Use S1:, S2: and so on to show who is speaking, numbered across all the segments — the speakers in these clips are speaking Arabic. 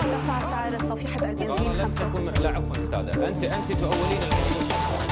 S1: ارتفع سعر صفيحة البنزين
S2: لم تكن. لا عفوا استاذه، انت تؤولين الموضوع.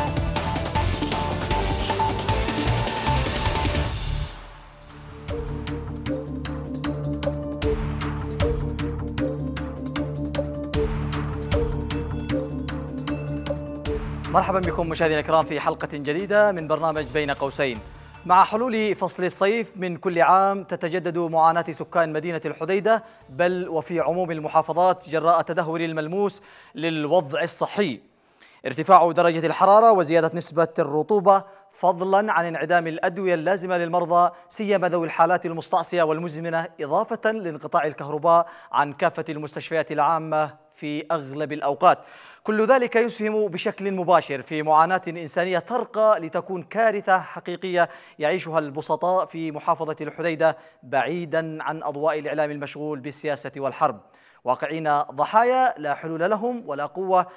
S3: مرحبا بكم مشاهدينا الكرام في حلقة جديدة من برنامج بين قوسين. مع حلول فصل الصيف من كل عام تتجدد معاناة سكان مدينة الحديدة بل وفي عموم المحافظات جراء تدهور الملموس للوضع الصحي. ارتفاع درجة الحرارة وزيادة نسبة الرطوبة فضلا عن انعدام الأدوية اللازمة للمرضى سيما ذوي الحالات المستعصية والمزمنة، إضافة لانقطاع الكهرباء عن كافة المستشفيات العامة في أغلب الأوقات. كل ذلك يسهم بشكل مباشر في معاناة إنسانية ترقى لتكون كارثة حقيقية يعيشها البسطاء في محافظة الحديدة بعيدا عن أضواء الإعلام المشغول بالسياسة والحرب. واقعين ضحايا لا حلول لهم ولا قوة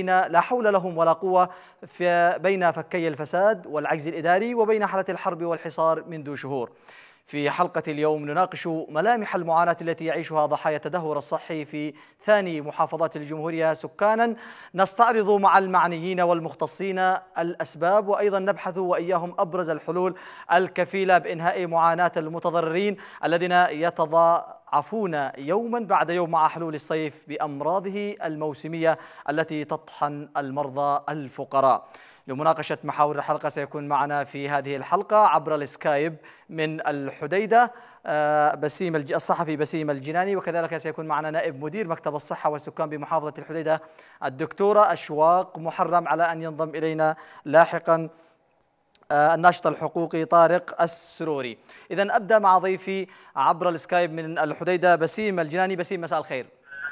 S3: بين فكي الفساد والعجز الإداري وبين حالة الحرب والحصار منذ شهور. في حلقة اليوم نناقش ملامح المعاناة التي يعيشها ضحايا التدهور الصحي في ثاني محافظات الجمهورية سكانا. نستعرض مع المعنيين والمختصين الأسباب وأيضا نبحث وإياهم أبرز الحلول الكفيلة بإنهاء معاناة المتضررين الذين يتضاعفون يوما بعد يوم مع حلول الصيف بأمراضه الموسمية التي تطحن المرضى الفقراء. لمناقشة محاور الحلقة سيكون معنا في هذه الحلقة عبر السكايب من الحديدة الصحفي بسيم الجناني، وكذلك سيكون معنا نائب مدير مكتب الصحة والسكان بمحافظة الحديدة الدكتورة أشواق محرم، على أن ينضم إلينا لاحقا الناشط الحقوقي طارق السروري. إذن أبدأ مع ضيفي عبر السكايب من الحديدة بسيم الجناني. بسيم، مساء الخير.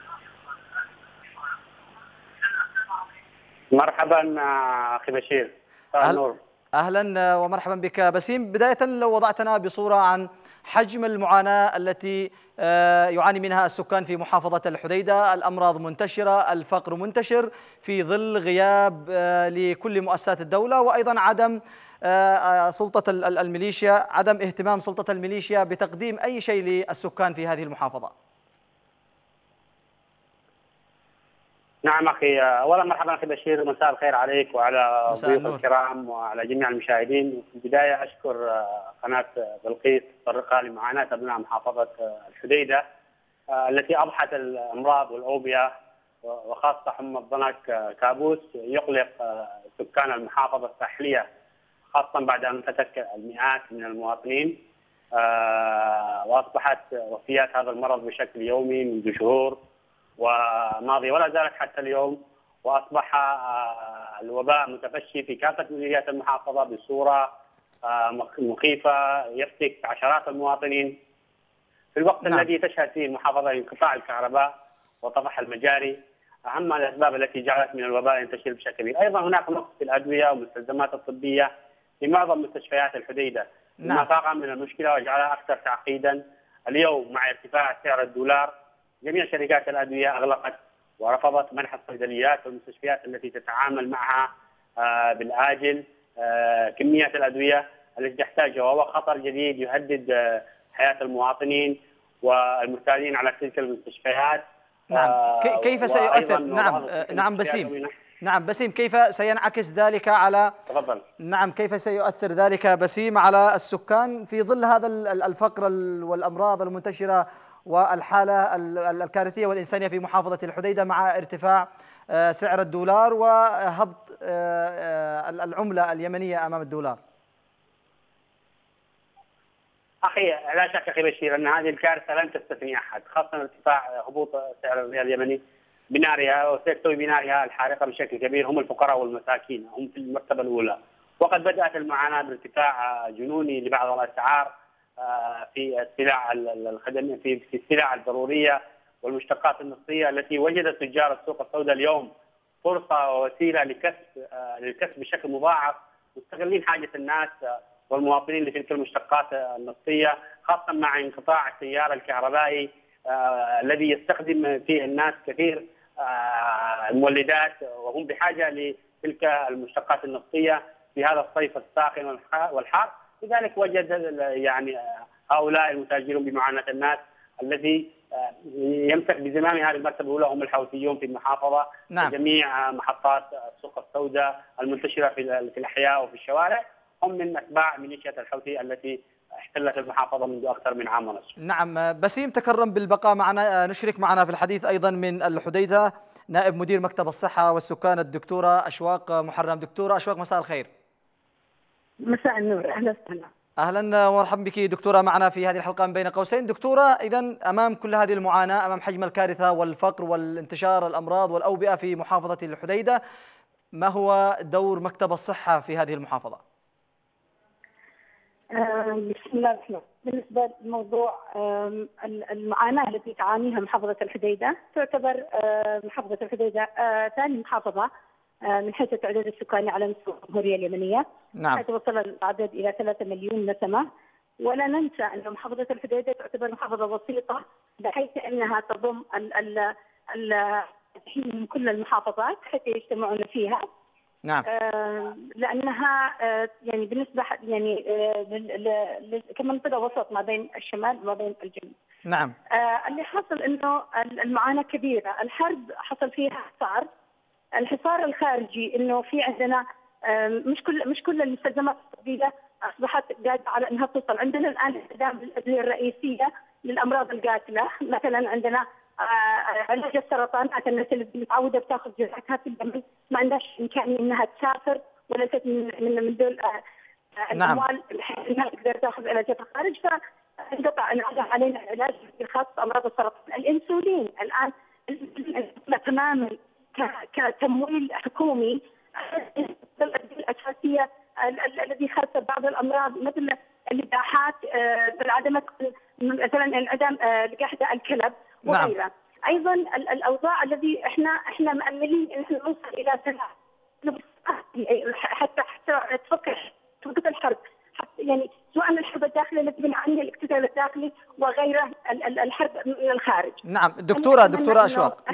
S4: مرحبا اخي بشير.
S3: اهلا ومرحبا بك بسيم. بدايه لو وضعتنا بصوره عن حجم المعاناه التي يعاني منها السكان في محافظه الحديده، الامراض منتشره، الفقر منتشر في ظل غياب لكل مؤسسات الدوله، وايضا عدم سلطه الميليشيا، عدم اهتمام سلطه الميليشيا بتقديم اي شيء للسكان في هذه المحافظه.
S4: نعم اخي، اولا مرحبا اخي بشير، مساء الخير عليك وعلى ضيوف الكرام وعلى جميع المشاهدين. في البدايه اشكر قناه بلقيس تطرقها لمعاناه ابناء محافظه الحديده التي اضحت الامراض والاوبئه وخاصه حمى الضنك كابوس يقلق سكان المحافظه الساحليه، خاصه بعد ان فتك المئات من المواطنين، واصبحت وفيات هذا المرض بشكل يومي منذ شهور وماضي ولا زالت حتى اليوم، واصبح الوباء متفشي في كافه مديريات المحافظه بصوره مخيفه يفتك عشرات المواطنين في الوقت الذي تشهد فيه المحافظه انقطاع الكهرباء وطفح المجاري، اهم الاسباب التي جعلت من الوباء ينتشر بشكل كبير. ايضا هناك نقص في الادويه والمستلزمات الطبيه في معظم مستشفيات الحديده، مما فاقم من المشكله وجعلها اكثر تعقيدا. اليوم مع ارتفاع سعر الدولار جميع شركات الادويه اغلقت ورفضت منح الصيدليات والمستشفيات التي تتعامل معها بالاجل كميات الادويه التي تحتاجها، وهو خطر جديد يهدد حياه المواطنين والمرتادين على تلك المستشفيات.
S3: كيف سيؤثر؟ نعم بسيم، كيف سينعكس ذلك على
S4: تفضل.
S3: كيف سيؤثر ذلك بسيم على السكان في ظل هذا الفقر والامراض المنتشره والحالة الكارثية والإنسانية في محافظة الحديدة مع ارتفاع سعر الدولار وهبط العملة اليمنية أمام الدولار؟
S4: أخي لا شك أخي بشير أن هذه الكارثة لن تستثني أحد، خاصة ارتفاع هبوط سعر الريال اليمني بنارها وسيكتوي بنارها الحارقة بشكل كبير هم الفقراء والمساكين، هم في المرتبة الأولى. وقد بدأت المعاناة بارتفاع جنوني لبعض الأسعار في السلع الخدميه، في السلع الضروريه والمشتقات النفطيه التي وجدت تجار السوق السوداء اليوم فرصه ووسيله للكسب بشكل مضاعف، مستغلين حاجه الناس والمواطنين لتلك المشتقات النفطيه، خاصه مع انقطاع التيار الكهربائي الذي يستخدم فيه الناس كثير المولدات، وهم بحاجه لتلك المشتقات النفطيه في هذا الصيف الساخن والحار. لذلك وجد يعني هؤلاء المتاجرون بمعاناة الناس الذي يمسك بزمام هذه المرتبة الأولى هم الحوثيون في المحافظة.
S3: نعم.
S4: جميع محطات السوق السوداء المنتشرة في الأحياء وفي الشوارع هم من أتباع ميليشيا الحوثي التي احتلت المحافظة منذ أكثر من عام ونصف.
S3: نعم. بسيم تكرم بالبقاء معنا، نشرك معنا في الحديث أيضا من الحديدة نائب مدير مكتب الصحة والسكان الدكتورة أشواق محرم. دكتورة أشواق، مساء الخير.
S1: مساء النور، اهلا وسهلا.
S3: أهلا ومرحبا بك دكتورة معنا في هذه الحلقة من بين قوسين. دكتورة، إذن أمام كل هذه المعاناة، أمام حجم الكارثة والفقر والانتشار الأمراض والأوبئة في محافظة الحديدة، ما هو دور مكتب الصحة في هذه المحافظة؟
S1: بسم الله الرحمن الرحيم. بالنسبة لموضوع المعاناة التي تعانيها محافظة الحديدة، تعتبر محافظة الحديدة ثاني محافظة من حيث التعداد السكاني على مستوى الجمهورية اليمنية.
S3: نعم.
S1: حيث وصل العدد إلى 3 مليون نسمة. ولا ننسى أن محافظة الحديدة تعتبر محافظة بسيطة، بحيث أنها تضم من كل المحافظات حتى يجتمعون فيها.
S3: نعم.
S1: لأنها يعني بالنسبة يعني كمنطقة وسط ما بين الشمال وما بين الجنوب.
S3: نعم.
S1: اللي حصل أنه المعاناة كبيرة. الحرب حصل فيها الحصار الخارجي، انه في عندنا مش كل المستلزمات الطبيه اصبحت قادره على انها توصل. عندنا الان استخدام الادويه الرئيسيه للامراض القاتله، مثلا عندنا علاج السرطانات. الناس اللي متعوده بتاخذ جرعتها في اليمن ما عندهاش امكانيه انها تسافر ولا من دول الاموال بحيث انها تقدر تاخذ علاجات الخارج، فانقطع انعكس علينا العلاج الخاص بامراض السرطان. الانسولين الان تماما كتمويل حكومي. الأدوية الأساسية الذي خاصة بعض الأمراض مثل اللقاحات، انعدمت مثلا انعدام لقاح الكلب وغيرها. نعم. أيضا الأوضاع الذي احنا مأملين ان احنا نوصل إلى سنة حتى تفكر توقف الحرب، يعني سواء الحرب الداخلية التي بنعانيها، الاقتتال الداخلي وغيرها، الحرب من الخارج.
S3: نعم. دكتورة أشواق.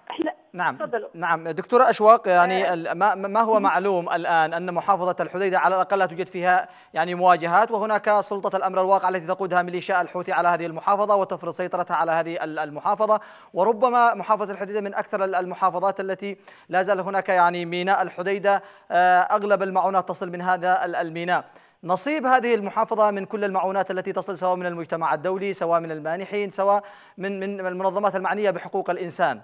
S3: نعم دكتورة أشواق، يعني ما هو معلوم الآن أن محافظة الحديدة على الأقل لا توجد فيها يعني مواجهات، وهناك سلطة الأمر الواقع التي تقودها ميليشيا الحوثي على هذه المحافظة وتفرض سيطرتها على هذه المحافظة، وربما محافظة الحديدة من أكثر المحافظات التي لا زال هناك يعني ميناء الحديدة أغلب المعونات تصل من هذا الميناء. نصيب هذه المحافظة من كل المعونات التي تصل سواء من المجتمع الدولي، سواء من المانحين، سواء من المنظمات المعنية بحقوق الإنسان.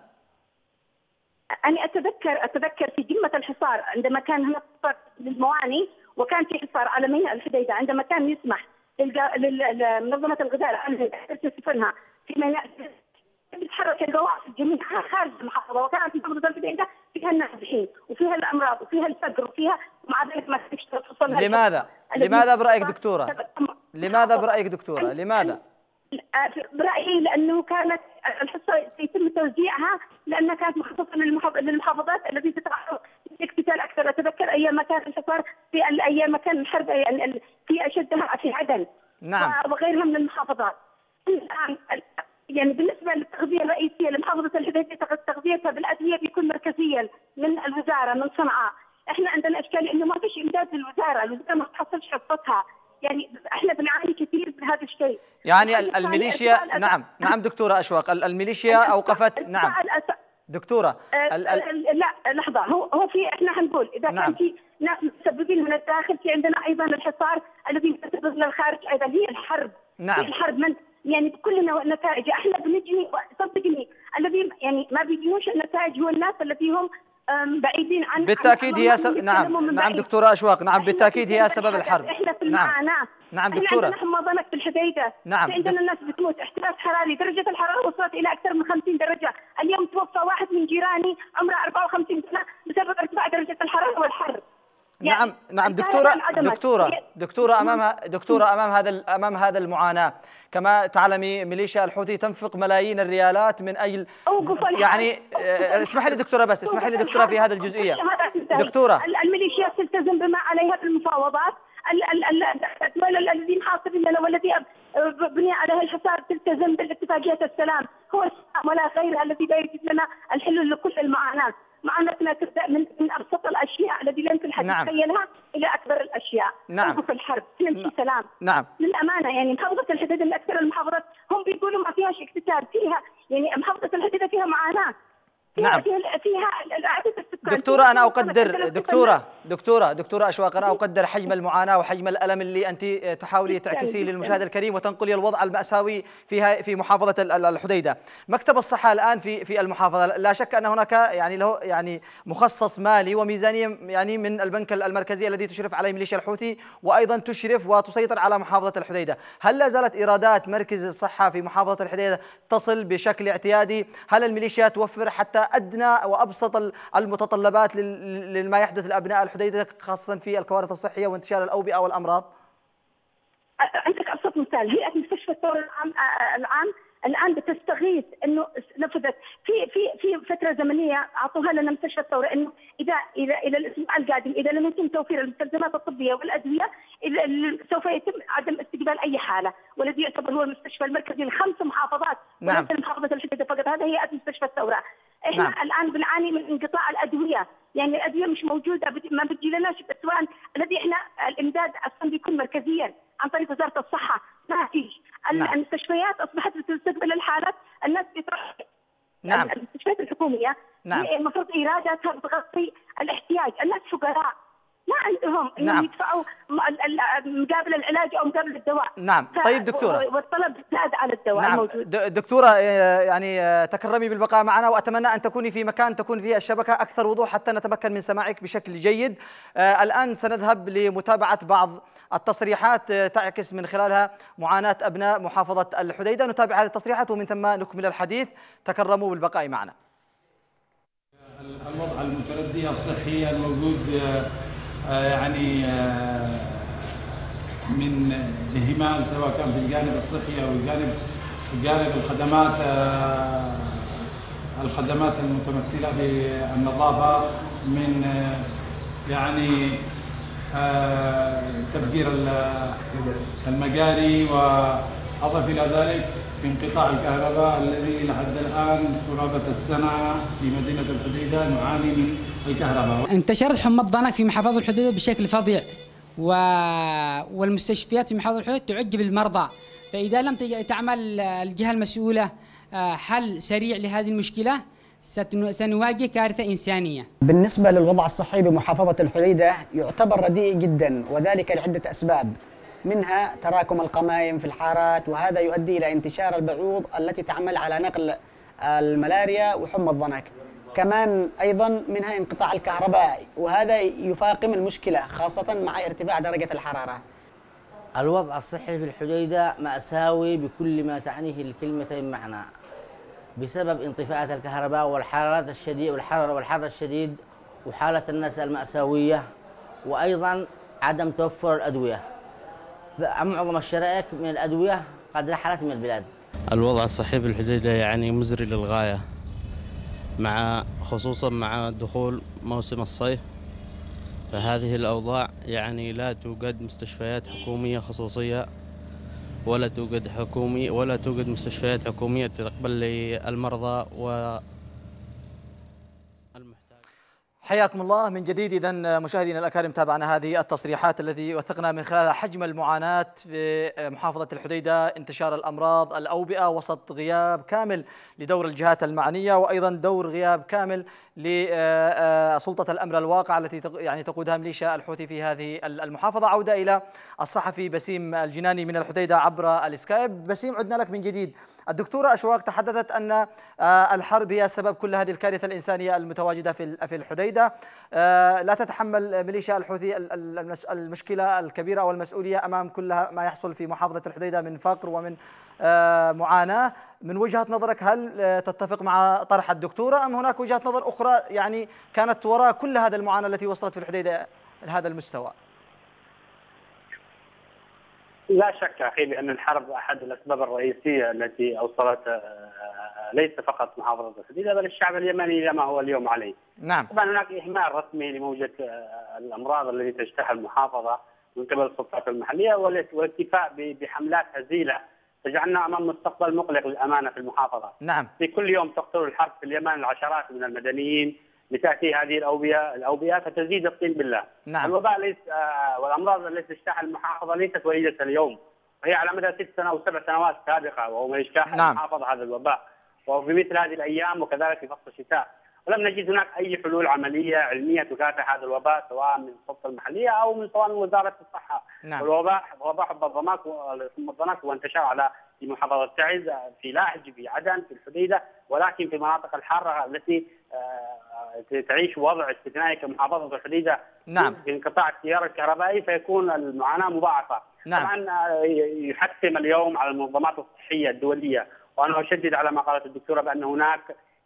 S1: أنا أتذكر في قمة الحصار عندما كان هناك حصار للمواني، وكان في حصار على ميناء الحديدة، عندما كان يسمح لمنظمة الغذاء العالمية تسفنها في ميناء، تتحرك القواعد جميعها خارج المحافظة، وكانت محافظة الحديدة فيها النازحين وفيها الأمراض وفيها الفقر وفيها، ومع ذلك ما توصل.
S3: لماذا برأيك دكتورة؟ لماذا؟
S1: برأيي لأنه كانت الحصة يتم توزيعها لأنها كانت مخصصة للمحافظات التي تتعرض لاقتتال أكثر. أتذكر أيام ما كان الحصار أيام ما كان الحرب في أشدها في عدن.
S3: نعم.
S1: وغيرها من المحافظات. الآن يعني بالنسبة للتغذية الرئيسية لمحافظة الحديدة، تغذيتها بالأدوية بيكون مركزيا من الوزارة من صنعاء. احنا عندنا إشكالية إنه ما فيش إمداد للوزارة ما تحصلش حصتها. يعني احنا بنعاني كثير بهذا الشيء.
S3: يعني الميليشيا نعم دكتورة أشواق، الميليشيا أوقفت. نعم دكتورة
S1: لا لحظة، هو في احنا حنقول إذا كان في ناس متسببين من الداخل، في عندنا أيضا الحصار الذي يتسبب للخارج أيضا، هي الحرب.
S3: نعم.
S1: هي الحرب من يعني بكل نتائج. احنا بنجني، صدقني الذي يعني ما بيجنوش النتائج هو الناس الذي هم بعيدين عن
S3: بالتأكيد هي نعم دكتورة أشواق، نعم بالتأكيد هي سبب الحرب.
S1: احنا في المعاناة.
S3: نعم دكتورة.
S1: عندنا حماضنك في الحديدة.
S3: نعم.
S1: عندنا الناس بتموت، احتباس حراري، درجة الحرارة وصلت إلى أكثر من 50 درجة. اليوم توفى واحد من جيراني عمره 54 سنة بسبب ارتفاع درجة الحرارة والحر.
S3: نعم دكتورة أمام هذا المعاناة، كما تعلمي ميليشيا الحوثي تنفق ملايين الريالات من أجل يعني اسمحي لي دكتورة في هذه الجزئية. دكتورة،
S1: الميليشيا تلتزم بما عليها في المفاوضات. الذي محاصرين لنا والذي بني عليه الحصار تلتزم بالاتفاقيات السلام، هو السلام ولا غيرها الذي لا يجد لنا الحلول لكل المعاناة. معاناتنا تبدأ من أبسط الأشياء التي لا يمكن حد يتخيلها إلى أكبر الأشياء.
S3: نعم.
S1: في الحرب نمشي سلام.
S3: نعم.
S1: للأمانة يعني محافظة الحديدة من أكثر المحافظات هم يقولوا ما فيهاش اكتتاب، فيها يعني محافظة الحديدة فيها معاناة.
S3: نعم
S1: فيها عدد السكان.
S3: دكتورة، أنا أقدر دكتورة أشواق، أنا أقدر حجم المعاناة وحجم الألم اللي أنت تحاولي تعكسيه للمشاهد الكريم وتنقلي الوضع المأساوي فيها في محافظة الحديدة. مكتب الصحة الآن في المحافظة لا شك أن هناك يعني له يعني مخصص مالي وميزانية يعني من البنك المركزي الذي تشرف عليه ميليشيا الحوثي وأيضا تشرف وتسيطر على محافظة الحديدة. هل لا زالت إيرادات مركز الصحة في محافظة الحديدة تصل بشكل اعتيادي؟ هل الميليشيا توفر حتى أدنى وأبسط المتطلبات لما يحدث لأبناء الحديدة خاصة في الكوارث الصحية وانتشار الأوبئة والأمراض؟
S1: عندك ابسط مثال، هيئه مستشفى الثوره العام الان بتستغيث انه نفذت في فتره زمنيه اعطوها لنا مستشفى الثوره انه اذا الى الاسبوع القادم اذا لم يتم توفير المستلزمات الطبيه والادويه سوف يتم عدم استقبال اي حاله، والذي يعتبر هو المستشفى المركزي ل5 محافظات.
S3: نعم.
S1: وليس محافظه الحديدة فقط، هذا هيئه مستشفى الثوره. احنا
S3: نعم.
S1: الان بنعاني من انقطاع الادويه، يعني الادويه مش موجوده، ما بتجي لناش، سواء الذي احنا الامداد اصلا بيكون مركزيا عن طريق وزاره الصحه، ما فيش.
S3: نعم.
S1: المستشفيات اصبحت بتستقبل الحالات، الناس بتروح.
S3: نعم.
S1: المستشفيات الحكوميه
S3: نعم.
S1: المفروض ايراداتها بتغطي الاحتياج، الناس فقراء ما عندهم انهم
S3: نعم.
S1: يدفعوا مقابل العلاج او مقابل الدواء.
S3: نعم. طيب دكتورة،
S1: والطلب زاد على الدواء
S3: نعم
S1: الموجود.
S3: دكتورة، يعني تكرمي بالبقاء معنا، وأتمنى أن تكوني في مكان تكون فيه الشبكة أكثر وضوح حتى نتمكن من سماعك بشكل جيد. الآن سنذهب لمتابعة بعض التصريحات تعكس من خلالها معاناة أبناء محافظة الحديدة. نتابع هذه التصريحات ومن ثم نكمل الحديث. تكرموا بالبقاء معنا.
S5: الوضع المتردي الصحي الموجود يعني من إهمال، سواء كان في الجانب الصحي أو جانب الخدمات المتمثلة في النظافة، من يعني تفجير المجاري، وأضف إلى ذلك انقطاع الكهرباء الذي لحد الآن قرابة السنة في مدينة الحديدة نعاني من الكهرباء.
S6: انتشرت حمى الضنك في محافظة الحديدة بشكل فظيع، والمستشفيات في محافظة الحديدة تعجب المرضى، فإذا لم تعمل الجهة المسؤولة حل سريع لهذه المشكلة سنواجه كارثة إنسانية.
S7: بالنسبة للوضع الصحي بمحافظة الحديدة يعتبر رديء جدا، وذلك لعدة أسباب، منها تراكم القمائم في الحارات، وهذا يؤدي إلى انتشار البعوض التي تعمل على نقل الملاريا وحمى الضنك. كمان أيضا منها انقطاع الكهرباء، وهذا يفاقم المشكلة خاصة مع ارتفاع درجة الحرارة.
S8: الوضع الصحي في الحديدة مأساوي بكل ما تعنيه الكلمة معنى، بسبب انطفاءات الكهرباء والحرارات الشديدة والحر الشديد وحالة الناس المأساوية، وأيضا عدم توفر الأدوية. معظم الشرائح من الأدوية قد رحلت من البلاد.
S9: الوضع الصحي في الحديدة يعني مزري للغاية، خصوصا مع دخول موسم الصيف، فهذه الأوضاع يعني لا توجد مستشفيات حكومية خصوصية، ولا توجد مستشفيات حكومية تقبل للمرضى والمحتاج.
S3: حياكم الله من جديد. إذن مشاهدينا الأكارم، تابعنا هذه التصريحات التي وثقنا من خلالها حجم المعاناة في محافظة الحديدة، انتشار الأمراض، الأوبئة، وسط غياب كامل لدور الجهات المعنية، وأيضا دور غياب كامل لسلطة الأمر الواقع التي يعني تقودها ميليشيا الحوثي في هذه المحافظة. عودة إلى الصحفي بسيم الجناني من الحديدة عبر السكايب. بسيم، عدنا لك من جديد. الدكتورة أشواق تحدثت أن الحرب هي سبب كل هذه الكارثة الإنسانية المتواجدة في الحديدة. لا تتحمل ميليشيا الحوثي المشكلة الكبيرة أو المسؤولية أمام كل ما يحصل في محافظة الحديدة من فقر ومن معاناة. من وجهة نظرك هل تتفق مع طرح الدكتورة، أم هناك وجهة نظر أخرى يعني كانت وراء كل هذه المعاناة التي وصلت في الحديدة لهذا المستوى؟
S4: لا شك أخي بأن الحرب أحد الأسباب الرئيسية التي أوصلت ليس فقط محافظة الحديدة بل الشعب اليمني إلى ما هو اليوم عليه.
S3: نعم.
S4: طبعا هناك إهمال رسمي لموجة الأمراض التي تجتاح المحافظة من قبل السلطات المحلية، والاكتفاء بحملات هزيلة تجعلنا أمام مستقبل مقلق للأمانة في المحافظة.
S3: نعم.
S4: في كل يوم تقتل الحرب في اليمن العشرات من المدنيين، لتأتي هذه الأوبئة فتزيد الطين بالله.
S3: نعم.
S4: الوباء والأمراض التي تجتاح المحافظة ليست وليدة اليوم، وهي على مدى 6 أو 7 سنوات سابقة، وهو اجتاح المحافظة هذا الوباء، وفي مثل هذه الأيام وكذلك في فصل الشتاء، ولم نجد هناك أي حلول عملية علمية تكافح هذا الوباء، سواء من السلطة المحلية أو من وزارة الصحة. وباء حب الضمك هو انتشر على في محافظة تعز، في لاهج، في عدن، في الحديدة، ولكن في المناطق الحارة التي تعيش وضع استثنائي كمحافظة الحديدة في انقطاع التيار الكهربائي، فيكون المعاناة مضاعفة. طبعا يحتم اليوم على المنظمات الصحية الدولية، وأنا أشدد على ما قالت الدكتورة بأن هناك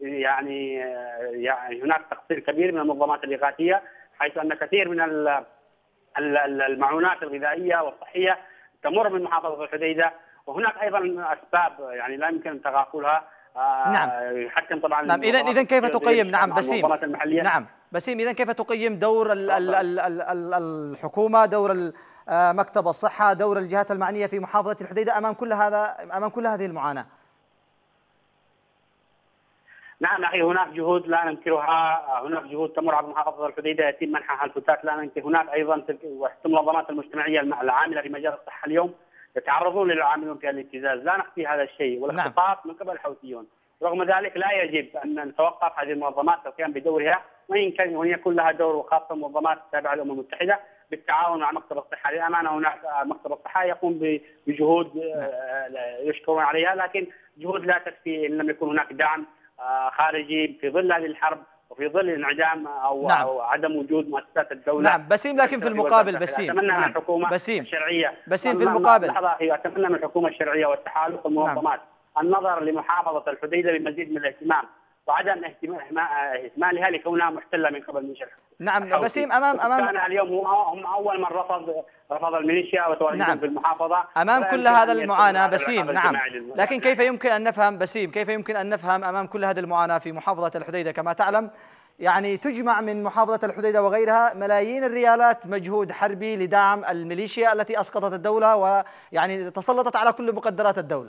S4: هناك تقصير كبير من المنظمات الإغاثية، حيث أن كثير من المعونات الغذائية والصحية تمر من محافظة الحديدة، وهناك أيضا أسباب يعني لا يمكن تغافلها. يحتم طبعا.
S3: إذا كيف تقيم بسيم؟ بسيم، إذا كيف تقيم دور الحكومة، دور مكتب الصحة، دور الجهات المعنية في محافظة الحديدة أمام كل هذه المعاناة؟
S4: نعم أخي، هناك جهود لا ننكرها، هناك جهود تمر على محافظة الحديدة يتم منحها الفتات لا ننكر. هناك أيضا المنظمات المجتمعية العاملة في مجال الصحة اليوم يتعرضون للعاملون في الابتزاز، لا نخفي هذا الشيء، والاختطاف من قبل الحوثيون. رغم ذلك لا يجب أن نتوقف هذه المنظمات القيام بدورها، وإن يكون لها دور، وخاصة منظمات تابعة للأمم المتحدة بالتعاون مع مكتب الصحة. للأمانة هناك مكتب الصحة يقوم بجهود يشكرون عليها، لكن جهود لا تكفي إن لم يكن هناك دعم خارجي في ظل هذه الحرب وفي ظل انعدام أو عدم وجود مؤسسات الدولة.
S3: بسيم، لكن في المقابل
S4: أتمنى من الحكومة الشرعية،
S3: بسيم في المقابل
S4: أتمنى من الحكومة الشرعية والتحالف والمنظمات النظر لمحافظة الحديدة بمزيد من الاهتمام، وعدم اهمالها لكونها محتلة من قبل مشرع.
S3: بسيم، أمام
S4: كان اليوم هم أول من رفض الميليشيا وتواجدهم في المحافظة
S3: أمام كل هذا المعاناة. بسيم، لكن كيف يمكن أن نفهم بسيم، كيف يمكن أن نفهم أمام كل هذه المعاناة في محافظة الحديدة؟ كما تعلم يعني تجمع من محافظة الحديدة وغيرها ملايين الريالات مجهود حربي لدعم الميليشيا التي أسقطت الدولة ويعني تسلطت على كل مقدرات الدولة.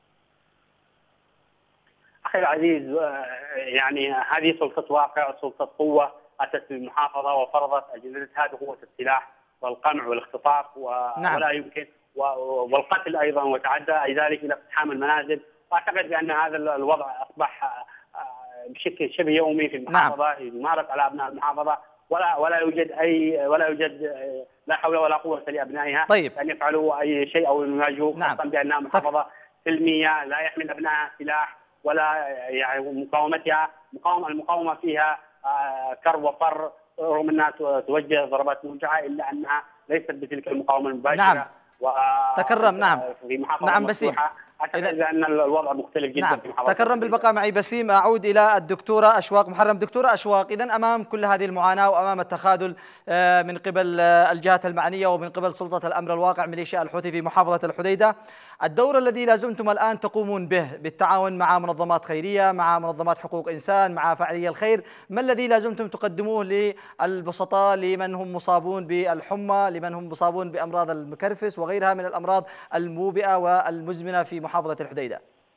S4: أخي العزيز، يعني هذه سلطة واقع، سلطة قوة أتت بالمحافظة وفرضت أجندتها بقوة السلاح والقمع والاختطاف ولا يمكن والقتل أيضا، وتعدى ذلك إلى اقتحام المنازل. وأعتقد بأن هذا الوضع أصبح بشكل شبه يومي في المحافظة، يمارس على أبناء المحافظة، ولا يوجد لا حول ولا قوة لأبنائها أن يفعلوا أي شيء أو يواجهوا، خاصة بأنها محافظة سلمية لا يحمل أبنائها سلاح ولا يعني المقاومة فيها كر وفر، رغم أنها توجه ضربات موجعة إلا أنها ليست بتلك المقاومة المباشرة.
S3: تكرم.
S4: في محافظة
S3: بسيم،
S4: أعتقد أن الوضع مختلف جدا في محافظة.
S3: تكرم بالبقاء معي بسيم. أعود إلى الدكتورة أشواق محرم. دكتورة أشواق، إذن أمام كل هذه المعاناة وأمام التخاذل من قبل الجهات المعنية ومن قبل سلطة الأمر الواقع ميليشيا الحوثي في محافظة الحديدة، الدور الذي لازمتم الآن تقومون به بالتعاون مع منظمات خيرية، مع منظمات حقوق إنسان، مع فاعلي الخير، ما الذي لازمتم تقدموه للبسطاء، لمن هم مصابون بالحمى، لمن هم مصابون بأمراض المكرفس وغيرها من الأمراض الموبئة والمزمنة في محافظة الحديدة؟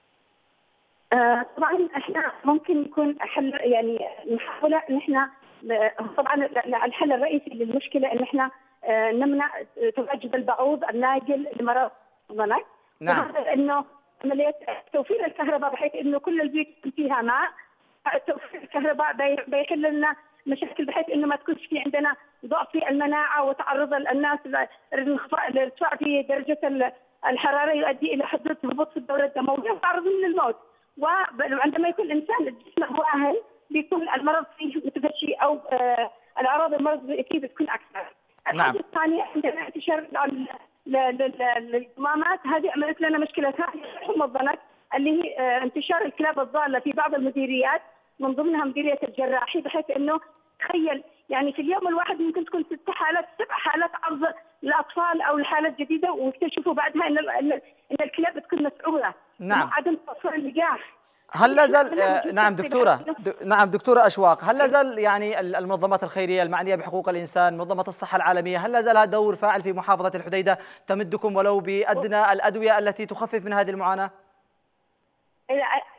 S1: طبعا احنا ممكن يكون حل، يعني نحاول ان احنا طبعا الحل الرئيسي للمشكله ان احنا نمنع تواجد البعوض الناقل لمرض الضنك. انه عمليه توفير الكهرباء بحيث انه كل البيوت فيها ماء، توفير الكهرباء بيحل لنا مشاكل بحيث انه ما تكونش في عندنا ضعف في المناعه وتعرض الناس لارتفاع في درجه الحراره يؤدي الى حدوث هبوط في الدوره الدمويه وتعرضهم للموت. وعندما يكون الانسان الجسم واهن بيكون المرض فيه متفشي او الاعراض المرض اكيد بتكون اكثر. الحاجه الثانيه عندنا انتشار للقمامات، هذه عملت لنا مشكله ثانيه حمى الضنك اللي هي انتشار الكلاب الضاله في بعض المديريات، من ضمنها مديريه الجراحي، بحيث انه تخيل يعني في اليوم الواحد ممكن تكون 6 حالات 7 حالات عرض للاطفال او لحالات جديده، واكتشفوا بعدها ان الكلاب بتكون مسعوره. عدم توفر اللقاح.
S3: هل لا زال نعم دكتورة أشواق، هل لا زال يعني المنظمات الخيرية المعنية بحقوق الإنسان، منظمة الصحة العالمية، هل لا زال لها دور فاعل في محافظة الحديدة تمدكم ولو بأدنى الأدوية التي تخفف من هذه المعاناة؟
S1: بالنسبة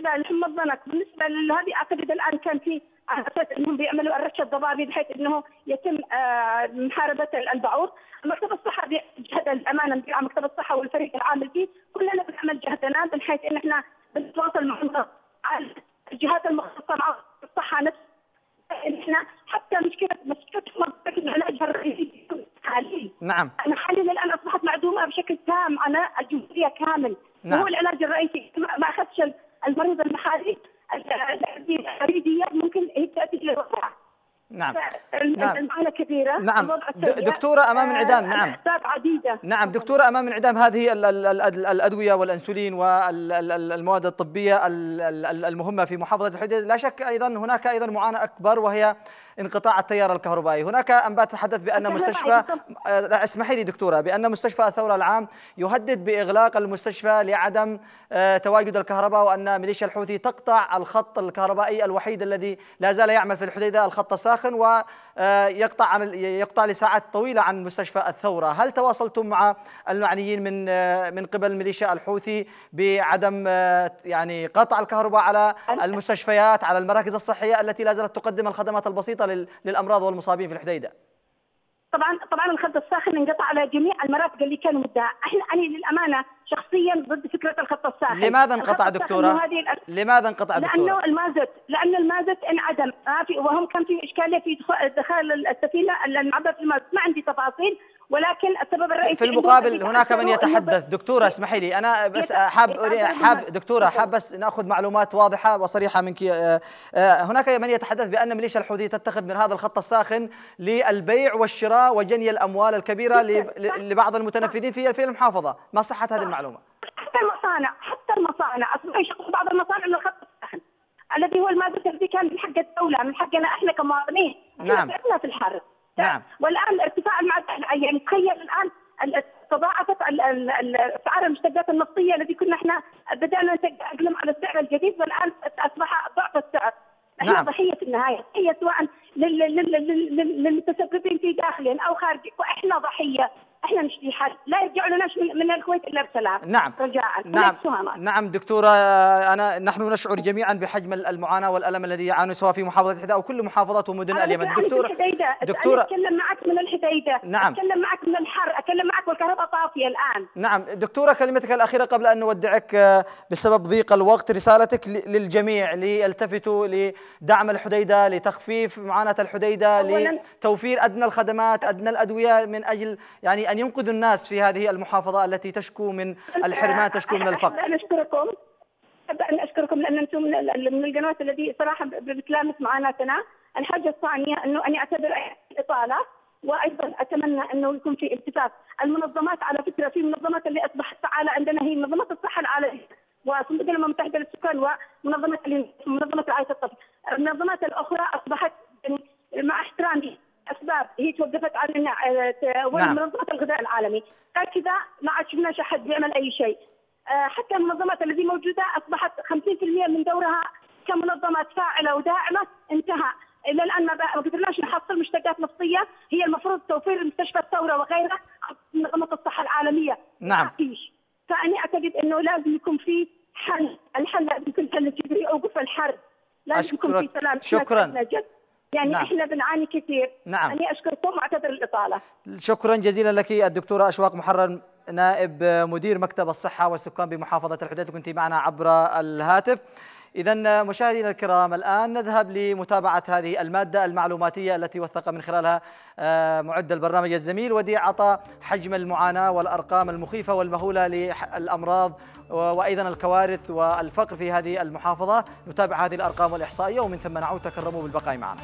S1: بالنسبه لحمى الضنك، بالنسبه لهذه اعتقد الان كان في على اساس انهم بيعملوا الرشه الضبابي بحيث انه يتم محاربه البعوض. مكتب الصحه بجهد الامانه مدير مكتب الصحه والفريق العامل فيه كلنا بنعمل جهدنا بحيث ان احنا بنتواصل مع الجهات المختصه مع الصحه نفسها. احنا حتى مشكله العلاج الرئيسي حاليا.
S3: نعم.
S1: انا حاليا الان اصبحت معدومه بشكل تام على الجمهوريه كامل.
S3: نعم.
S1: هو العلاج الرئيسي ما اخذش المريض المحلي الريديه ممكن هي تاتي للوفاه.
S3: نعم.
S1: المعاناة كبيرة.
S3: نعم. دكتورة أمام انعدام. نعم.
S1: أسباب عديدة.
S3: نعم دكتورة أمام انعدام هذه الأدوية والأنسولين والمواد الطبية المهمة في محافظة الحديدة، لا شك أيضا هناك أيضا معاناة أكبر وهي انقطاع التيار الكهربائي. هناك أنباء تتحدث بأن مستشفى اسمحي لي دكتورة بأن مستشفى الثورة العام يهدد بإغلاق المستشفى لعدم تواجد الكهرباء، وأن ميليشيا الحوثي تقطع الخط الكهربائي الوحيد الذي لا زال يعمل في الحديدة، الخط الساخن، ويقطع لساعات طويلة عن مستشفى الثورة. هل تواصلتم مع المعنيين من قبل ميليشيا الحوثي بعدم يعني قطع الكهرباء على المستشفيات، على المراكز الصحية التي لا زالت تقدم الخدمات البسيطة للأمراض والمصابين في الحديدة؟
S1: طبعا الخط الساخن انقطع على جميع المرافق اللي كانوا مدها. احنا للامانه شخصيا ضد فكره الخط الساخن.
S3: لماذا انقطع دكتوره؟ لماذا انقطع دكتوره؟
S1: لانه المازوت انعدم، وهم كان في اشكاليه في ادخال السفينه المعبأة في المازوت. ما عندي تفاصيل، ولكن السبب الرئيسي
S3: في المقابل هناك من يتحدث. دكتورة اسمحي لي، أنا بس حاب دكتورة حاب بس نأخذ معلومات واضحة وصريحة منك. هناك من يتحدث بأن ميليشيا الحوثي تتخذ من هذا الخط الساخن للبيع والشراء وجني الأموال الكبيرة لبعض المتنفذين في المحافظة. ما صحة هذه المعلومة؟
S1: حتى المصانع أصبحوا يشغلوا بعض المصانع من الخط الساخن الذي هو المادة الذي كان من حق الدولة، من حقنا احنا كمواطنين.
S3: نعم.
S1: احنا في الحرب.
S3: نعم.
S1: والان ارتفاع يعني تخيل الان تضاعفت اسعار المشتقات النفطيه التي كنا احنا بدانا نتاقلم على السعر الجديد، والان اصبح ضعف السعر. احنا
S3: نعم.
S1: ضحيه في النهايه، ضحيه سواء للمتسببين في داخلهم او خارجهم، واحنا ضحيه. احنا نشتري حل، لا يرجعوا لنا من الكويت الا بسلام.
S3: نعم.
S1: رجاء.
S3: نعم دكتورة، نحن نشعر جميعا بحجم المعاناة والألم الذي يعاني سواء في محافظة الحديدة أو كل محافظات ومدن اليمن.
S1: دكتورة أتكلم معك من الحديدة.
S3: نعم.
S1: أتكلم معك من الحر، أتكلم معك والكهرباء طافية الآن.
S3: نعم دكتورة، كلمتك الأخيرة قبل أن نودعك بسبب ضيق الوقت، رسالتك للجميع ليلتفتوا لدعم الحديدة، لتخفيف معاناة الحديدة، لتوفير أدنى الخدمات، أدنى الأدوية، من أجل يعني أن ينقذوا الناس في هذه المحافظة التي تشكو من الحرمان، تشكو من الفقر.
S1: أنا أشكركم لأن أنتم من القنوات التي صراحة بتلامس معاناتنا. الحاجة الثانية أنه أنا أعتبر الإطالة، وأيضا أتمنى أنه يكون في التفاف. المنظمات على فكرة، في منظمات اللي أصبحت فعالة عندنا هي منظمة الصحة العالمية وصندوق الأمم المتحدة للسكان ومنظمة رعاية الطفل. المنظمات الأخرى أصبحت يعني مع احترامي أسباب هي توقفت عننا، ومنظمة الغذاء العالمي كذا ما عاد شفنا أحد بيعمل أي شيء. حتى المنظمات التي موجودة أصبحت 50% من دورها كمنظمات فاعلة وداعمة انتهى. إلى الآن ما قدرناش نحصل مشتقات نفطية هي المفروض توفير مستشفى الثورة وغيرها منظمة الصحة العالمية.
S3: نعم.
S1: فأنا أعتقد أنه لازم يكون في حل. الحل لازم يكون حل جذري، أوقف الحرب، لازم يكون في سلام.
S3: شكرا.
S1: يعني نعم. احنا بنعاني كثير.
S3: نعم.
S1: أنا أشكركم واعتذر الإطالة.
S3: شكرا جزيلا لك الدكتورة أشواق محرر، نائب مدير مكتب الصحة والسكان بمحافظة الحديدة، كنت معنا عبر الهاتف. إذن مشاهدينا الكرام، الآن نذهب لمتابعة هذه المادة المعلوماتية التي وثق من خلالها معد البرنامج الزميل وديع عطا حجم المعاناة والأرقام المخيفة والمهولة للأمراض وأيضا الكوارث والفقر في هذه المحافظة. نتابع هذه الأرقام والإحصائية ومن ثم نعود. تكرموا بالبقاء معنا.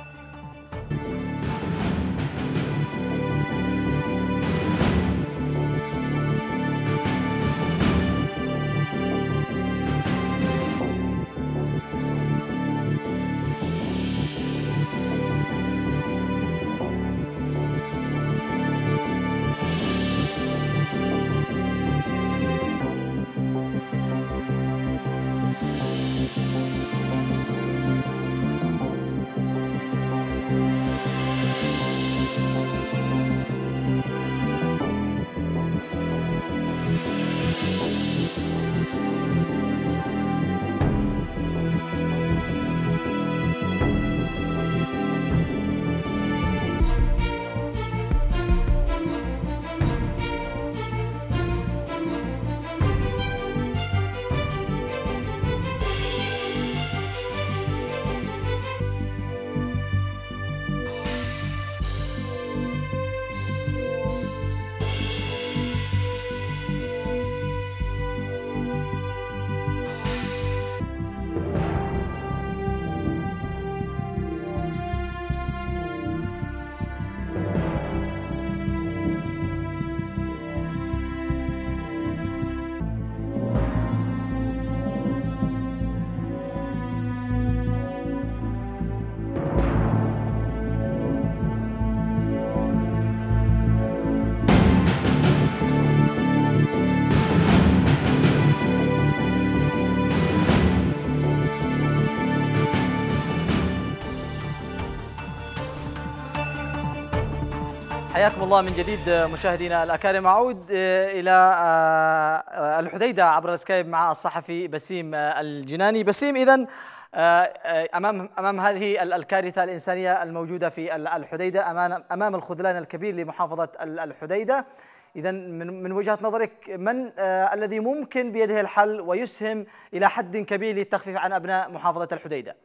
S3: حياكم الله من جديد مشاهدينا الأكارم. أعود إلى الحديدة عبر السكايب مع الصحفي بسيم الجناني. بسيم، إذن أمام هذه الكارثة الإنسانية الموجودة في الحديدة، أمام الخذلان الكبير لمحافظة الحديدة، إذن من وجهة نظرك من الذي ممكن بيده الحل ويسهم إلى حد كبير للتخفيف عن أبناء محافظة الحديدة؟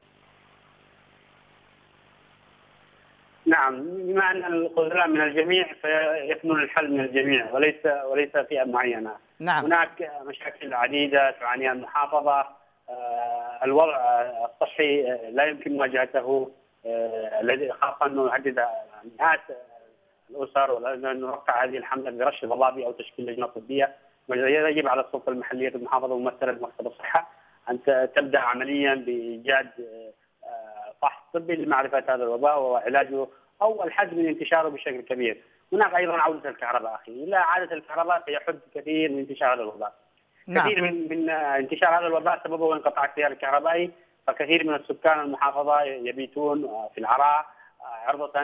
S4: نعم، بما أن الخذلان من الجميع فيكمن الحل من الجميع وليس فئة معينة.
S3: نعم.
S4: هناك مشاكل عديدة تعانيها المحافظة. الوضع الصحي لا يمكن مواجهته، الذي خاصة أنه يهدد مئات الأسر، ولأن نوقع هذه الحملة برش ضبابي أو تشكيل لجنة طبية. يجب على السلطة المحلية في المحافظة ممثلة بمكتب الصحة أن تبدأ عمليا بإيجاد فحص طبي لمعرفة هذا الوباء وعلاجه أو الحد من انتشاره بشكل كبير. هناك أيضا عودة الكهرباء أخي، إلا عادة الكهرباء سيحد كثير من انتشار هذا الوباء. نعم. كثير من انتشار هذا الوباء سببه انقطاع التيار الكهربائي، فكثير من السكان المحافظة يبيتون في العراء عرضة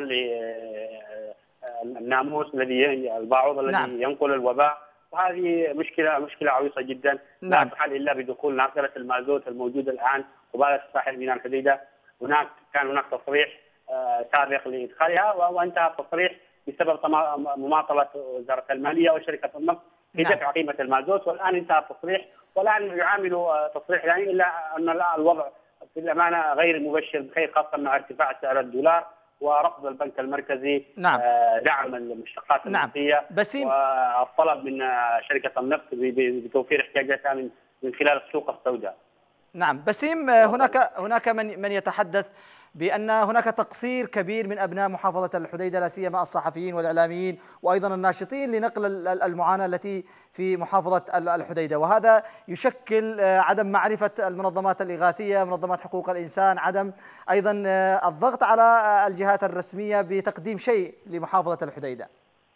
S4: للناموس الباعوض الذي نعم. ينقل الوباء، وهذه مشكلة عويصة جدا. نعم. لا تحل إلا بدخول ناقلة المازوت الموجودة الآن قبالة ساحل ميناء الحديدة. كان هناك تصريح سابق لإدخالها وانتهى التصريح بسبب مماطلة وزارة المالية وشركة النفط في دفع قيمة المازوت، والآن انتهى التصريح، والآن يعاملوا تصريح يعني إلا أن الوضع في الأمانة غير مبشر بخير، خاصة مع ارتفاع سعر الدولار ورفض البنك المركزي
S3: نعم.
S4: دعم المشتقات النفطية
S3: نعم.
S4: والطلب من شركة النفط بتوفير احتياجاتها من خلال السوق السوداء.
S3: نعم بسيم، هناك من يتحدث بأن هناك تقصير كبير من أبناء محافظة الحديدة، لا سيما الصحفيين والإعلاميين وأيضا الناشطين لنقل المعاناة التي في محافظة الحديدة، وهذا يشكل عدم معرفة المنظمات الإغاثية، منظمات حقوق الإنسان، عدم أيضا الضغط على الجهات الرسمية بتقديم شيء لمحافظة الحديدة.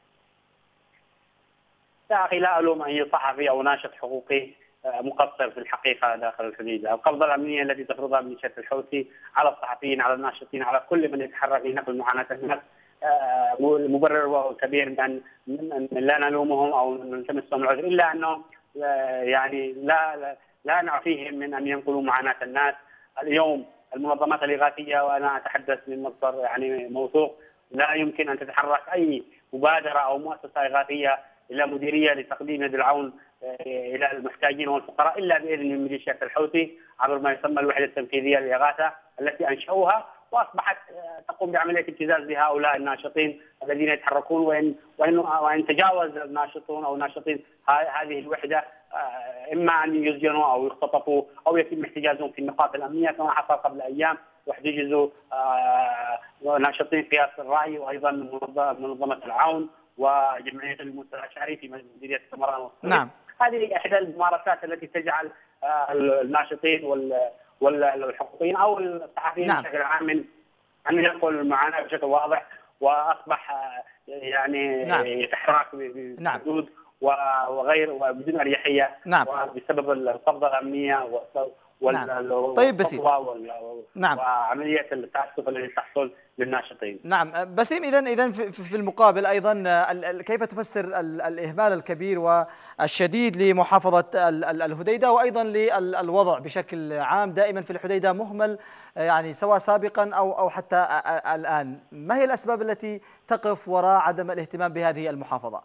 S4: يا أخي، لا ألوم أي صحفي أو ناشط حقوقي مقصر في الحقيقة داخل الحديدة. القبضة الأمنية التي تفرضها ميليشيات الحوثي على الصحفيين، على الناشطين، على كل من يتحرك لنقل معاناة الناس مبرر كبير من لا نلومهم أو نلتمسهم العذر، إلا أنهم يعني لا نعفيهم من أن ينقلوا معاناة الناس. اليوم المنظمات الإغاثية، وأنا أتحدث من مصدر يعني موثوق، لا يمكن أن تتحرك أي مبادرة أو مؤسسة إغاثية إلى مديرية لتقديم يد العون إلى المحتاجين والفقراء إلا بإذن ميليشيات الحوثي عبر ما يسمى الوحدة التنفيذية للإغاثة التي أنشأوها، وأصبحت تقوم بعملية ابتزاز بهؤلاء الناشطين الذين يتحركون. وإن تجاوز الناشطون أو الناشطين هذه الوحدة، إما أن يسجنوا أو يختطفوا أو يتم احتجازهم في النقاط الأمنية كما حصل قبل أيام، واحتجزوا ناشطين قياس الرأي وأيضا منظمة العون وجمعية المستشارين في مديرية السمران.
S3: نعم.
S4: هذه إحدى الممارسات التي تجعل الناشطين والحقوقيين أو الصحفيين نعم. بشكل عام أن ينقل المعاناة بشكل واضح، وأصبح يعني نعم. يتحرك بحدود وغير وبدون أريحية
S3: نعم.
S4: وبسبب القبضة الأمنية
S3: نعم. طيب بسيم،
S4: نعم. وعملية التعسف التي تحصل للناشطين.
S3: نعم بسيم، إذن في المقابل أيضا كيف تفسر الإهمال الكبير والشديد لمحافظة الحديدة وأيضا للوضع بشكل عام دائما في الحديدة مهمل، يعني سواء سابقا أو حتى الآن؟ ما هي الأسباب التي تقف وراء عدم الاهتمام بهذه المحافظة؟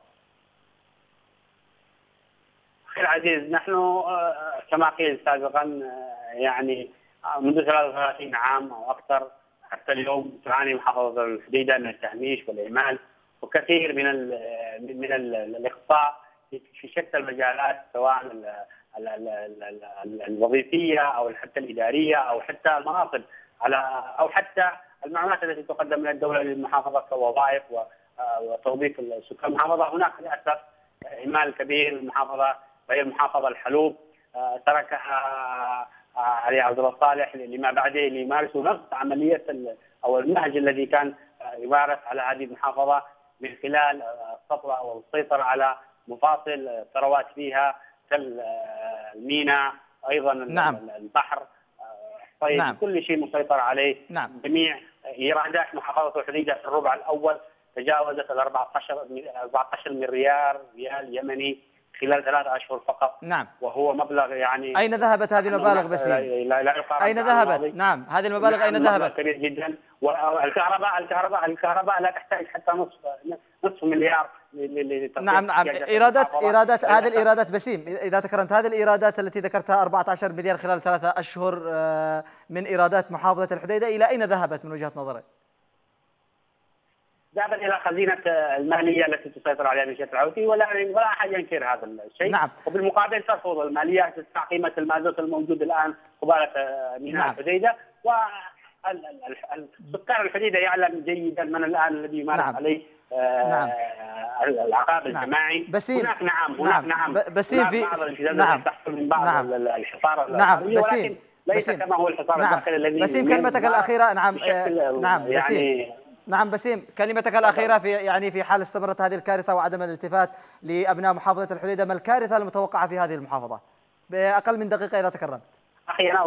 S4: أخي العزيز، نحن كما قيل سابقا يعني منذ 33 عام أو أكثر حتى اليوم تعاني محافظة الحديدة من التهميش والإهمال وكثير من الإخفاء في شتى المجالات، سواء الوظيفية أو حتى الإدارية أو حتى المناصب أو حتى المعونات التي تقدم من الدولة للمحافظة كوظائف وتوظيف سكان المحافظة. هناك للأسف إهمال كبير للمحافظة، وهي المحافظة الحلوب تركها علي عبد الله صالح لما بعده ليمارسوا نفس عملية أو المنهج الذي كان يمارس على هذه المحافظة من خلال السطوة والسيطرة على مفاصل ثروات فيها كالميناء، أيضا
S3: نعم.
S4: البحر، طيب نعم. كل شيء مسيطر عليه.
S3: نعم.
S4: جميع إيرادات محافظة الحديدة في الربع الأول تجاوزت ال 14 مليار ريال يمني خلال 3 أشهر فقط.
S3: نعم.
S4: وهو مبلغ يعني
S3: أين ذهبت هذه المبالغ بسيم؟
S4: لا يقارن.
S3: أين ذهبت؟ نعم، هذه المبالغ أين ذهبت؟
S4: كبير جدا. والكهرباء لا تحتاج حتى نصف مليار.
S3: نعم إيرادات هذه الإيرادات بسيم، إذا تكرمت هذه الإيرادات التي ذكرتها 14 مليار خلال 3 أشهر من إيرادات محافظة الحديدة، إلى أين ذهبت من وجهة نظرك؟
S4: ذهبت الى خزينه الماليه التي تسيطر عليها ميليشيات الحوثي، ولا احد ينكر هذا الشيء.
S3: نعم.
S4: وبالمقابل ترفض الماليه تدفع قيمه المازوت الموجود الان قباله ميناء الحديده. وسكان الحديده يعلم جيدا من الان الذي يمارس عليه العقاب الجماعي.
S3: هناك
S4: نعم
S3: بسيم في
S4: بعض الالتزامات تحصل من بعض الحصار الداخلي، ولكن ليس كما هو الحصار الداخلي الذي
S3: بسيم كلمتك الاخيره. نعم بسيم كلمتك الأخيرة في حال استمرت هذه الكارثة وعدم الالتفات لأبناء محافظة الحديدة، ما الكارثة المتوقعة في هذه المحافظة؟ بأقل من دقيقة إذا تكرمت.
S4: أخي أنا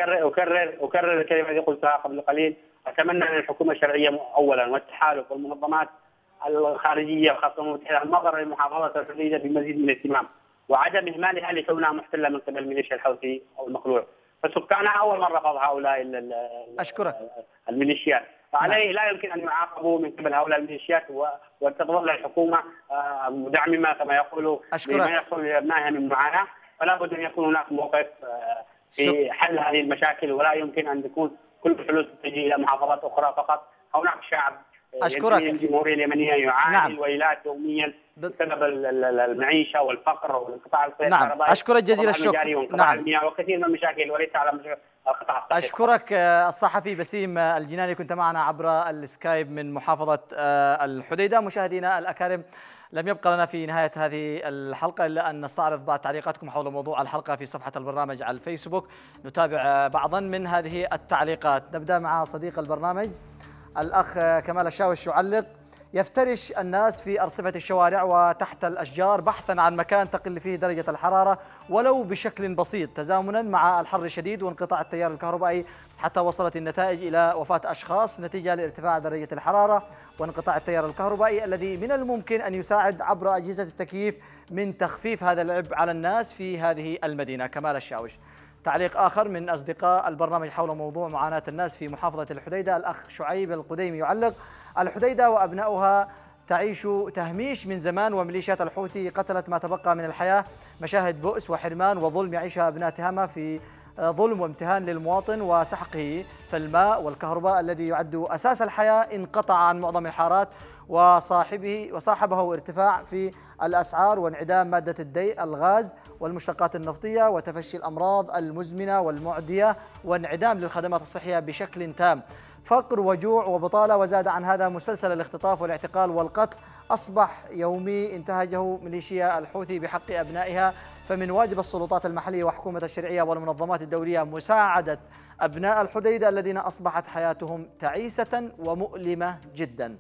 S4: أكرر الكلمة التي قلتها قبل قليل. أتمنى أن الحكومة الشرعية أولا والتحالف والمنظمات الخارجية وخاصة المتحدة النظر لمحافظة الحديدة بمزيد من الاهتمام وعدم إهمالها لكونها محتلة من قبل ميليشيا الحوثي أو المخلوع، فسكانها أول مرة رفض هؤلاء الميليشيات، فعليه لا يمكن ان يعاقبوا من قبل هؤلاء الميليشيات، وتظل الحكومه مدعمه كما يقولوا لما يحصل لابنائها من معاناه، فلا بد ان يكون هناك موقف في حل هذه المشاكل، ولا يمكن ان تكون كل الحلول تجي الى محافظات اخرى فقط. هناك شعب الجمهوريه اليمنيه يعاني الويلات يوميا بسبب المعيشه والفقر والانقطاع
S3: الكهربائي. اشكرك جزيل الشكر.
S4: وكثير من المشاكل وليس على
S3: أشكرك الصحفي بسيم الجناني، كنت معنا عبر السكايب من محافظة الحديدة. مشاهدينا الأكارم، لم يبقى لنا في نهاية هذه الحلقة إلا أن نستعرض بعض تعليقاتكم حول موضوع الحلقة في صفحة البرنامج على الفيسبوك. نتابع بعضا من هذه التعليقات. نبدأ مع صديق البرنامج الأخ كمال الشاوش، يعلق: يفترش الناس في أرصفة الشوارع وتحت الأشجار بحثا عن مكان تقل فيه درجة الحرارة ولو بشكل بسيط، تزامنا مع الحر الشديد وانقطاع التيار الكهربائي، حتى وصلت النتائج إلى وفاة أشخاص نتيجة لارتفاع درجة الحرارة وانقطاع التيار الكهربائي الذي من الممكن أن يساعد عبر أجهزة التكييف من تخفيف هذا العبء على الناس في هذه المدينة. كمال الشاوش. تعليق آخر من أصدقاء البرنامج حول موضوع معاناة الناس في محافظة الحديدة، الأخ شعيب القديمي يعلق: الحديدة وأبناؤها تعيش تهميش من زمان، وميليشيات الحوثي قتلت ما تبقى من الحياة. مشاهد بؤس وحرمان وظلم يعيشها أبناء تهامة، في ظلم وامتهان للمواطن وسحقه، فالماء والكهرباء الذي يعد أساس الحياة انقطع عن معظم الحارات، وصاحبه ارتفاع في الأسعار وانعدام مادة الدي الغاز والمشتقات النفطية وتفشي الأمراض المزمنة والمعدية وانعدام للخدمات الصحية بشكل تام، فقر وجوع وبطالة، وزاد عن هذا مسلسل الاختطاف والاعتقال والقتل أصبح يومي انتهجه ميليشيا الحوثي بحق أبنائها. فمن واجب السلطات المحلية وحكومة الشرعية والمنظمات الدولية مساعدة أبناء الحديدة الذين أصبحت حياتهم تعيسة ومؤلمة جدا.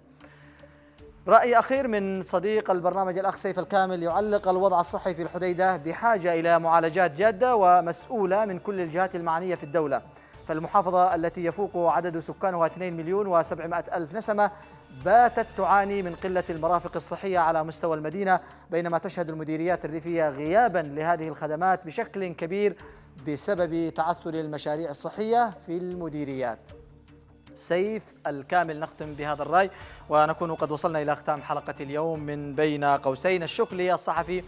S3: رأي أخير من صديق البرنامج الأخ سيف الكامل، يعلق: الوضع الصحي في الحديدة بحاجة إلى معالجات جادة ومسؤولة من كل الجهات المعنية في الدولة، فالمحافظة التي يفوق عدد سكانها 2,700,000 نسمة باتت تعاني من قلة المرافق الصحية على مستوى المدينة، بينما تشهد المديريات الريفية غيابا لهذه الخدمات بشكل كبير بسبب تعثر المشاريع الصحية في المديريات. سيف الكامل. نختم بهذا الرأي ونكون قد وصلنا إلى ختام حلقة اليوم من بين قوسين. الشكر للصحفي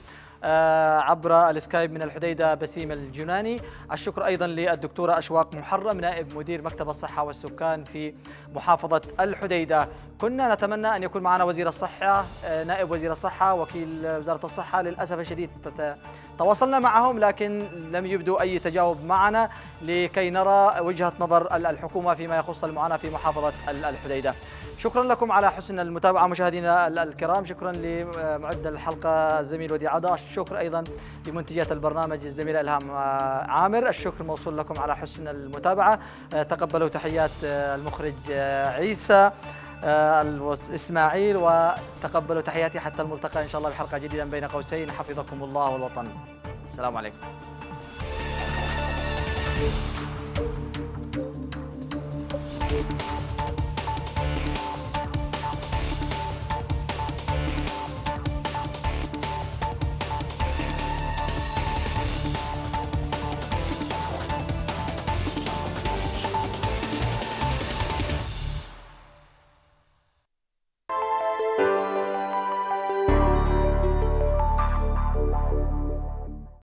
S3: عبر السكايب من الحديدة بسيم الجناني. الشكر أيضا للدكتورة أشواق محرم نائب مدير مكتب الصحة والسكان في محافظة الحديدة. كنا نتمنى أن يكون معنا وزير الصحة، نائب وزير الصحة، وكيل وزارة الصحة. للأسف الشديد تواصلنا معهم لكن لم يبدوا أي تجاوب معنا لكي نرى وجهة نظر الحكومة فيما يخص المعاناة في محافظة الحديدة. شكرا لكم على حسن المتابعة مشاهدينا الكرام. شكرا لمعد الحلقة الزميل ودي عدا. الشكر أيضا لمنتجات البرنامج الزميلة إلهام عامر. الشكر موصول لكم على حسن المتابعة. تقبلوا تحيات المخرج عيسى إسماعيل، وتقبلوا تحياتي حتى الملتقى إن شاء الله بحلقة جديدة بين قوسين. حفظكم الله والوطن. السلام عليكم.